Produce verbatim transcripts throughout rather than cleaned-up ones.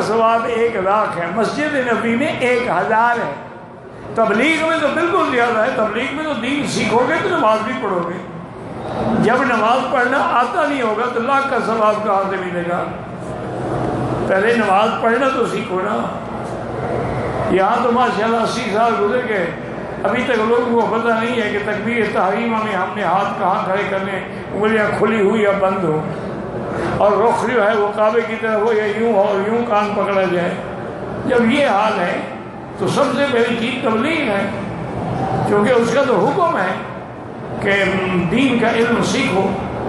ثواب ایک لاکھ ہے، مسجد نبی میں ایک ہزار ہے۔ تبلیغ میں تو بالکل زیادہ ہے، تبلیغ میں تو دین سیکھو گے تو نماز بھی پڑھو گے، جب نماز پڑھنا آتا نہیں ہوگا تو لاکھ کا ثواب کہاں سے ملے گا؟ پہلے نماز پڑھنا تو سیکھو نا۔ یہاں تو ماشاءاللہ اسی سال گزر گئے، ابھی تک لوگوں کو پتہ نہیں ہے کہ تکبیر تحریمہ میں ہم نے ہاتھ کہاں کھڑے کرنے، انگلیاں کھلی ہوئی یا بند ہو، اور رخ جو ہے وہ کعبے کی طرف ہو یا یوں ہو اور یوں کان پکڑا جائے۔ جب یہ حال ہے تو سب سے پہلی چیز تبلیغ ہے، کیونکہ اس کا تو حکم ہے کہ دین کا علم سیکھو۔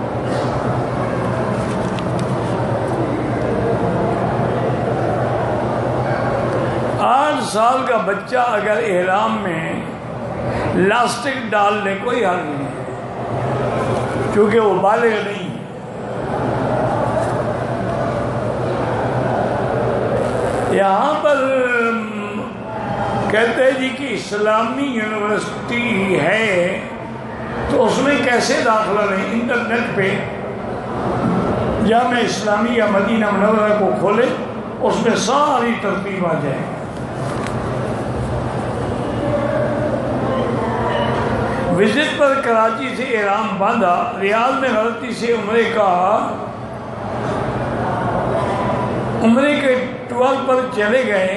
آٹھ سال کا بچہ اگر احرام میں لاسٹک ڈال لے کوئی حل نہیں ہے، کیونکہ وہ بالغ نہیں ہے۔ یہاں پر کہتے ہیں جی کہ اسلامی یونیورسٹی ہے تو اس میں کیسے داخلہ لیں؟ انٹرنیٹ پہ جامعہ اسلامیہ مدینہ منورہ کو کھولے، اس میں ساری ترتیب آ جائے۔ وزٹ پر کراچی سے احرام باندھا، ریاض میں غلطی سے عمرے کا عمرے کے ٹول پر چلے گئے،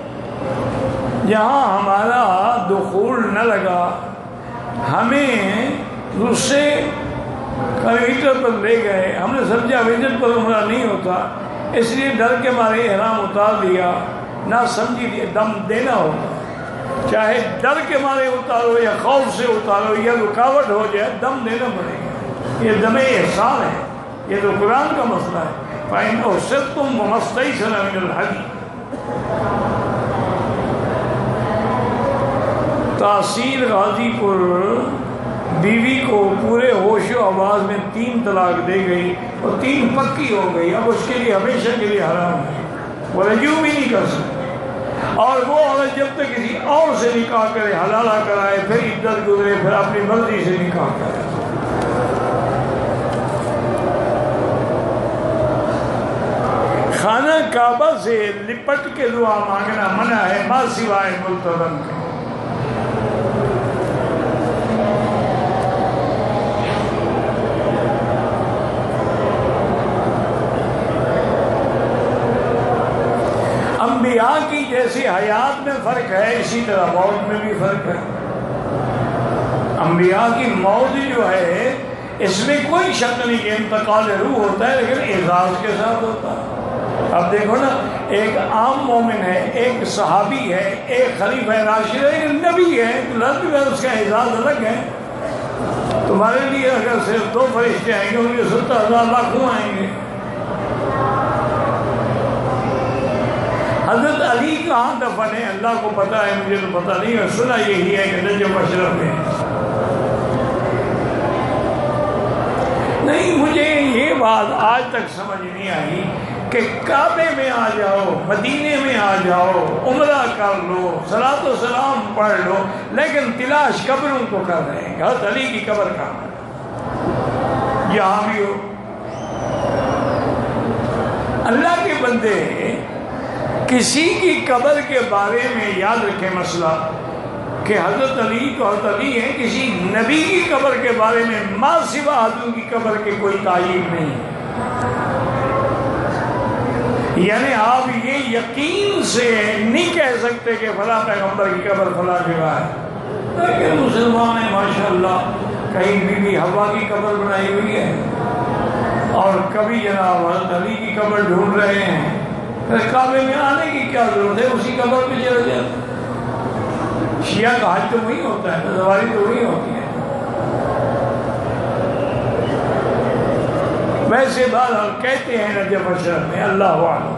جہاں ہمارا دخول نہ لگا، ہمیں دوسرے کلومیٹر پر لے گئے، ہم نے سمجھا وزٹ پر عمرہ نہیں ہوتا، اس لیے ڈر کے مارے احرام اتار دیا، نہ سمجھی دیا۔ دم دینا ہوگا، چاہے ڈر کے مارے اتارو یا خوف سے اتارو یا رکاوٹ ہو جائے، دم دینا پڑے گا۔ یہ دم احسان ہے، یہ تو قرآن کا مسئلہ ہے۔ فَإِنْ أُحْصِرْتُمْ فَمَا اسْتَيْسَرَ مِنَ الْهَدْيِ۔ تحصیل غازی پور بیوی کو پورے ہوش و آواز میں تین طلاق دے گئی اور تین پکی ہو گئی، اب اس کے لیے ہمیشہ کے لیے حرام ہے، وہ رجوع بھی نہیں کر سکتی۔ اور وہ عورت جب تک کسی اور سے نکاح کرے، حلالہ کرائے، پھر عدت گزرے، پھر اپنی مرضی سے نکاح کرے۔ خانہ کعبہ سے لپٹ کے دعا مانگنا منع ہے، ما سوائے ملتزم کے۔ انبیاء کی جیسے حیات میں فرق ہے، اسی طرح موت میں بھی فرق ہے۔ انبیاء کی موت جو ہے اس میں کوئی شک نہیں کہ انتقال روح ہوتا ہے، لیکن اعزاز کے ساتھ ہوتا ہے۔ اب دیکھو نا، ایک عام مومن ہے، ایک صحابی ہے، ایک خلیفہ راشد ہے، ایک نبی ہے، لفظ میں اس کا اعزاز الگ ہے۔ تمہارے لیے اگر صرف دو فرشتے آئیں گے، ان کے ستر ہزار لاکھوں آئیں گے۔ حضرت علی کہاں دفن ہے اللہ کو پتہ ہے، مجھے تو پتہ نہیں ہے، سنا یہی ہے کہ نجف اشرف میں۔ نہیں، مجھے یہ بات آج تک سمجھ نہیں آئی کہ کعبے میں آ جاؤ، مدینے میں آ جاؤ، عمرہ کر لو، صلاۃ و سلام پڑھ لو، لیکن تلاش قبروں کو کر رہے ہیں۔ حضرت علی کی قبر کہاں ہے؟ یہاں بھی ہو۔ اللہ کے بندے کسی کی قبر کے بارے میں یاد رکھیں مسئلہ کہ حضرت علی تو حضرت علی ہیں، کسی نبی کی قبر کے بارے میں ما سوا حضرت کی قبر کے کوئی تعین نہیں ہے۔ یعنی آپ یہ یقین سے نہیں کہہ سکتے کہ فلاں پیغمبر کی قبر فلاں جگہ ہے، لیکن مسلمان ہیں ماشاءاللہ، کہیں بی بی حوا کی قبر بنائی ہوئی ہے، اور کبھی جناب حضرت علی کی قبر ڈھونڈ رہے ہیں۔ کعبے میں آنے کی کیا ضرورت ہے، اسی قبر پہ چلے جاتے۔ شیعہ کا حج تو وہی ہوتا ہے، سواری تو وہی ہوتی ہے۔ ویسے بہرحال کہتے ہیں نجف اشرف میں، اللہ اعلم۔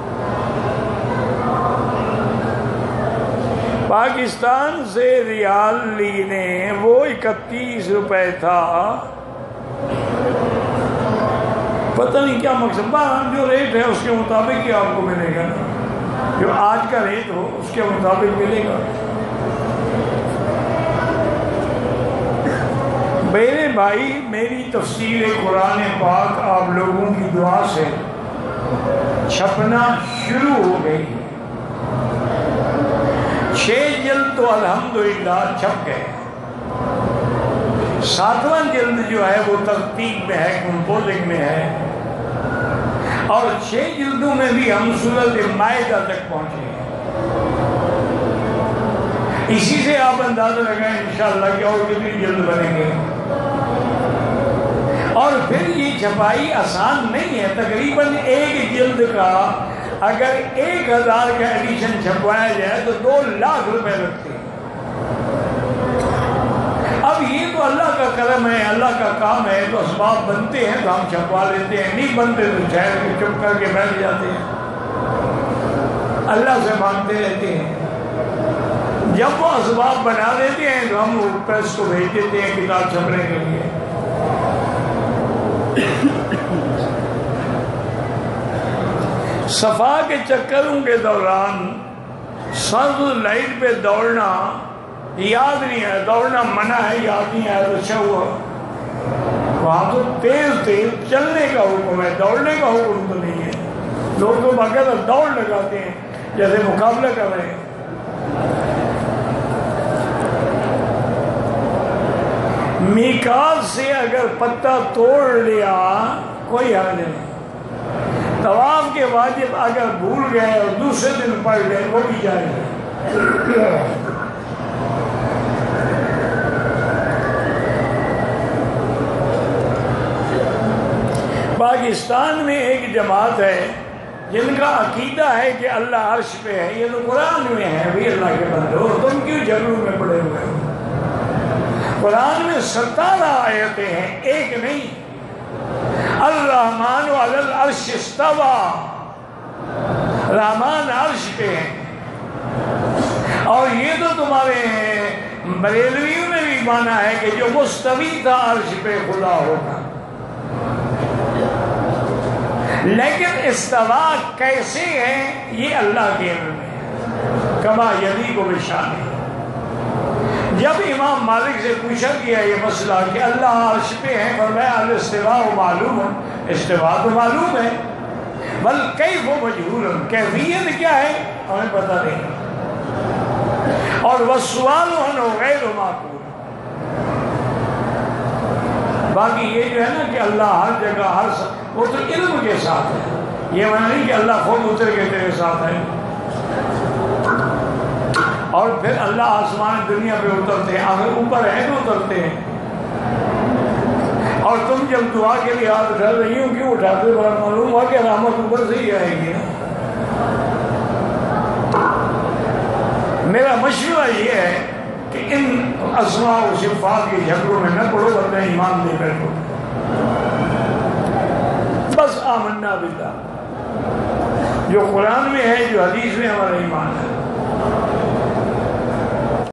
پاکستان سے ریال لینے وہ اکتیس روپے تھا، پتہ نہیں کیا مقصد، بہرحال جو ریٹ ہے اس کے مطابق ہی آپ کو ملے گا، جو آج کا ریٹ ہو اس کے مطابق ملے گا۔ میرے بھائی، میری تفسیر قرآن پاک آپ لوگوں کی دعا سے چھپنا شروع ہو گئی. چھ جلد تو الحمدللہ چھپ گئے. ساتواں جلد جو ہے وہ ترتیب میں ہے، کمپوزنگ میں ہے، اور چھ جلدوں میں بھی ہم سورۃ مائدہ تک پہنچے ہیں. اسی سے آپ اندازہ لگائیں انشاءاللہ کہ اور کتنی جلد بنیں گے. اور پھر یہ چھپائی آسان نہیں ہے. تقریباً ایک جلد کا اگر ایک ہزار کا ایڈیشن چھپوایا جائے تو دو لاکھ روپے لگتے ہیں. اب یہ تو اللہ کا کرم ہے، اللہ کا کام ہے، تو اسباب بنتے ہیں تو ہم چھپوا لیتے ہیں، نہیں بنتے تو ٹھہر کے چپ کر کے بیٹھ جاتے ہیں، اللہ سے مانگتے رہتے ہیں. جب وہ اسباب بنا دیتے ہیں تو ہم وہ پریس کو بھیج دیتے ہیں کتاب چھپنے کے لیے. صفا کے چکروں کے دوران سرد لائٹ پہ دوڑنا یاد نہیں ہے، دوڑنا منع ہے، یاد نہیں ہے تو اچھا ہوا. وہاں تو تیز تیز چلنے کا حکم ہے، دوڑنے کا حکم تو نہیں ہے. لوگ تو باقاعدہ دوڑ لگاتے ہیں جیسے مقابلہ کر رہے ہیں. میقات سے اگر پتہ توڑ لیا کوئی حل نہیں. طواف کے واجب اگر بھول گئے اور دوسرے دن پڑھ لیں وہ بھی جائے. پاکستان میں ایک جماعت ہے جن کا عقیدہ ہے کہ اللہ عرش پہ ہے. یہ تو قرآن میں ہے بھی اللہ کے بندو، تم کیوں جھگڑوں میں پڑے ہوئے ہو؟ قرآن میں ستارہ آیتیں ہیں، ایک نہیں. الرحمن علی العرش استوى، رحمان عرش پہ ہے. اور یہ تو تمہارے بریلویوں نے بھی مانا ہے کہ جو مستوی تھا عرش پہ خدا ہوگا. لیکن استوا کیسے ہے یہ اللہ کے علم میں ہے، کما یلیق بشان. جب امام مالک سے پوچھا گیا یہ مسئلہ کہ اللہ عرش پہ ہے، فرمایا الاستواء معلوم، استواء تو معلوم ہے، بل کیف مجہول، کیفیت کیا ہے ہمیں پتہ نہیں. اور والسؤال عنہ غیر معقول. باقی یہ جو ہے نا کہ اللہ ہر جگہ ہر س... وہ تو علم کے ساتھ ہے، یہ معنی نہیں کہ اللہ خود اتر کے تیرے ساتھ ہے. اور پھر اللہ آسمان دنیا پہ اترتے ہیں، اگر اوپر ہے تو اترتے ہیں. اور تم جب دعا کے لیے ہاتھ اٹھا رہی ہو کیوں اٹھاتے ہو؟ معلوم ہوا کہ رحمت اوپر سے ہی آئے گی. میرا مشورہ یہ ہے کہ ان اسماء و صفات کے جھگڑوں میں نہ پڑھو، ورنہ ایمان دے بیٹھو. بس آمنا باللہ، جو قرآن میں ہے جو حدیث میں ہمارا ایمان ہے.